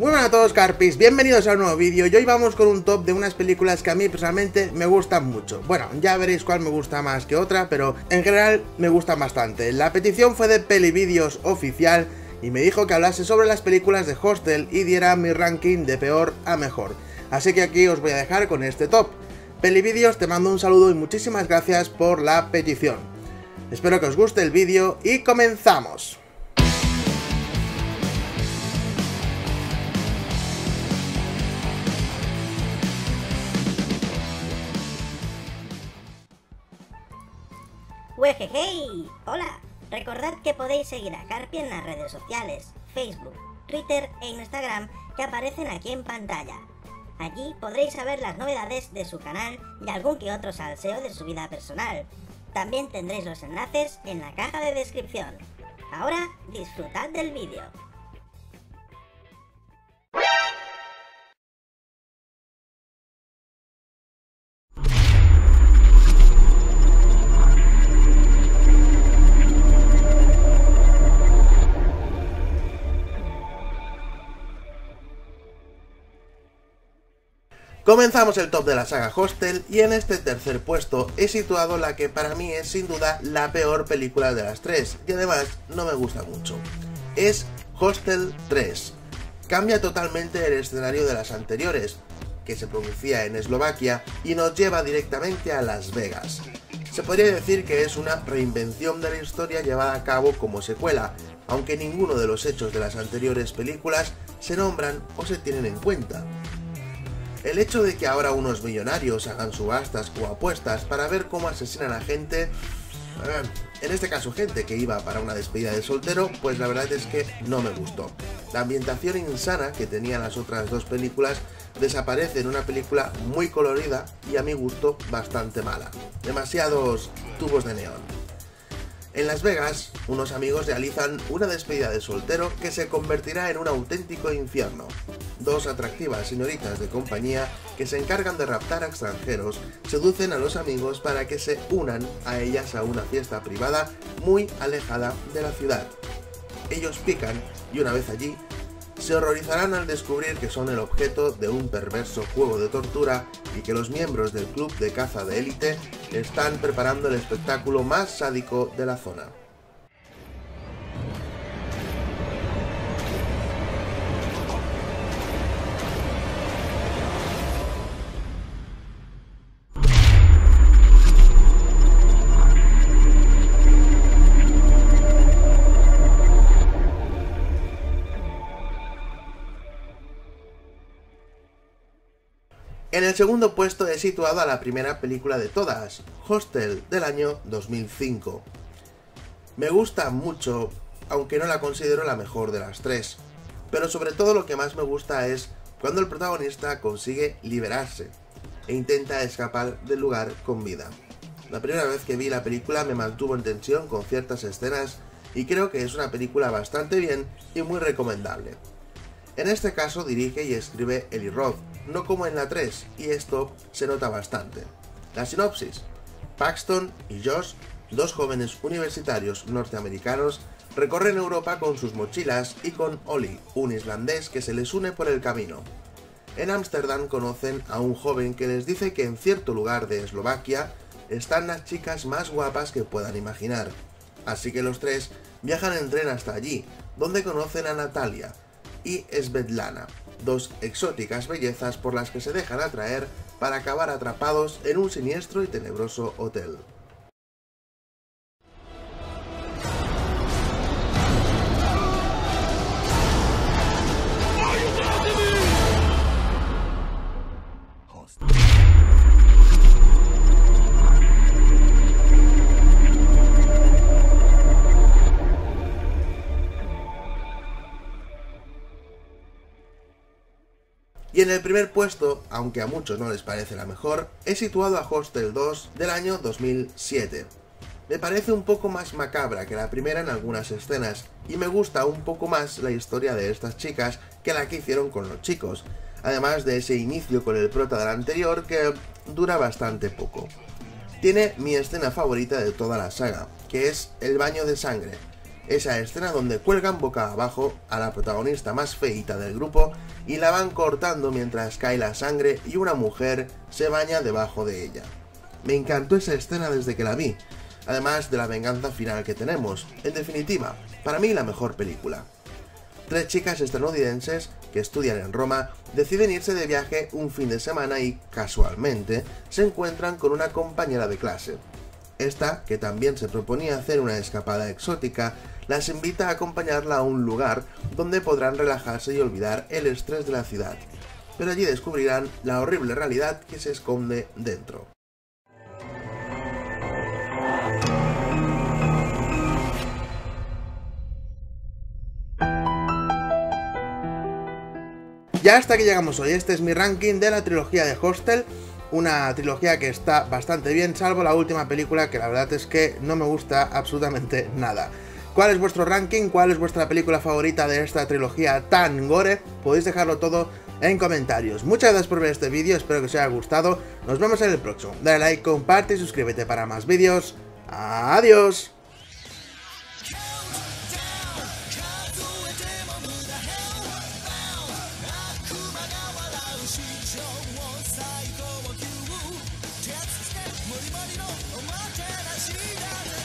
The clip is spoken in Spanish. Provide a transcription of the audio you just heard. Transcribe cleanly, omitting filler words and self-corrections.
Muy buenas a todos, Carpis, bienvenidos a un nuevo vídeo y hoy vamos con un top de unas películas que a mí personalmente me gustan mucho. Bueno, ya veréis cuál me gusta más que otra, pero en general me gustan bastante. La petición fue de Pelivídeos Oficial y me dijo que hablase sobre las películas de Hostel y diera mi ranking de peor a mejor. Así que aquí os voy a dejar con este top. Pelivídeos, te mando un saludo y muchísimas gracias por la petición. Espero que os guste el vídeo y comenzamos. ¡Wejejey! ¡Hola! Recordad que podéis seguir a Carpi en las redes sociales, Facebook, Twitter e Instagram que aparecen aquí en pantalla. Allí podréis saber las novedades de su canal y algún que otro salseo de su vida personal. También tendréis los enlaces en la caja de descripción. Ahora disfrutad del vídeo. Comenzamos el top de la saga Hostel y en este tercer puesto he situado la que para mí es sin duda la peor película de las tres y además no me gusta mucho. Es Hostel 3. Cambia totalmente el escenario de las anteriores, que se producía en Eslovaquia, y nos lleva directamente a Las Vegas. Se podría decir que es una reinvención de la historia llevada a cabo como secuela, aunque ninguno de los hechos de las anteriores películas se nombran o se tienen en cuenta. El hecho de que ahora unos millonarios hagan subastas o apuestas para ver cómo asesinan a gente, en este caso gente que iba para una despedida de soltero, pues la verdad es que no me gustó. La ambientación insana que tenían las otras dos películas desaparece en una película muy colorida y a mi gusto bastante mala. Demasiados tubos de neón. En Las Vegas, unos amigos realizan una despedida de soltero que se convertirá en un auténtico infierno. Dos atractivas señoritas de compañía que se encargan de raptar a extranjeros seducen a los amigos para que se unan a ellas a una fiesta privada muy alejada de la ciudad. Ellos pican y una vez allí, se horrorizarán al descubrir que son el objeto de un perverso juego de tortura y que los miembros del club de caza de élite están preparando el espectáculo más sádico de la zona. En el segundo puesto he situado a la primera película de todas, Hostel, del año 2005. Me gusta mucho, aunque no la considero la mejor de las tres, pero sobre todo lo que más me gusta es cuando el protagonista consigue liberarse e intenta escapar del lugar con vida. La primera vez que vi la película me mantuvo en tensión con ciertas escenas y creo que es una película bastante bien y muy recomendable. En este caso dirige y escribe Eli Roth, no como en la 3, y esto se nota bastante. La sinopsis: Paxton y Josh, dos jóvenes universitarios norteamericanos, recorren Europa con sus mochilas y con Ollie, un islandés que se les une por el camino. En Ámsterdam conocen a un joven que les dice que en cierto lugar de Eslovaquia están las chicas más guapas que puedan imaginar. Así que los tres viajan en tren hasta allí, donde conocen a Natalia y Svetlana, dos exóticas bellezas por las que se dejan atraer para acabar atrapados en un siniestro y tenebroso hotel. Y en el primer puesto, aunque a muchos no les parece la mejor, he situado a Hostel 2 del año 2007. Me parece un poco más macabra que la primera en algunas escenas, y me gusta un poco más la historia de estas chicas que la que hicieron con los chicos, además de ese inicio con el prota del anterior que dura bastante poco. Tiene mi escena favorita de toda la saga, que es el baño de sangre. Esa escena donde cuelgan boca abajo a la protagonista más feíta del grupo y la van cortando mientras cae la sangre y una mujer se baña debajo de ella. Me encantó esa escena desde que la vi, además de la venganza final que tenemos. En definitiva, para mí la mejor película. 3 chicas estadounidenses que estudian en Roma deciden irse de viaje un fin de semana y, casualmente, se encuentran con una compañera de clase. Esta, que también se proponía hacer una escapada exótica, las invita a acompañarla a un lugar donde podrán relajarse y olvidar el estrés de la ciudad. Pero allí descubrirán la horrible realidad que se esconde dentro. Ya hasta aquí llegamos hoy. Este es mi ranking de la trilogía de Hostel. Una trilogía que está bastante bien, salvo la última película, que la verdad es que no me gusta absolutamente nada. ¿Cuál es vuestro ranking? ¿Cuál es vuestra película favorita de esta trilogía tan gore? Podéis dejarlo todo en comentarios. Muchas gracias por ver este vídeo, espero que os haya gustado. Nos vemos en el próximo. Dale like, comparte y suscríbete para más vídeos. ¡Adiós! Just step, モリモリのおもてなしだ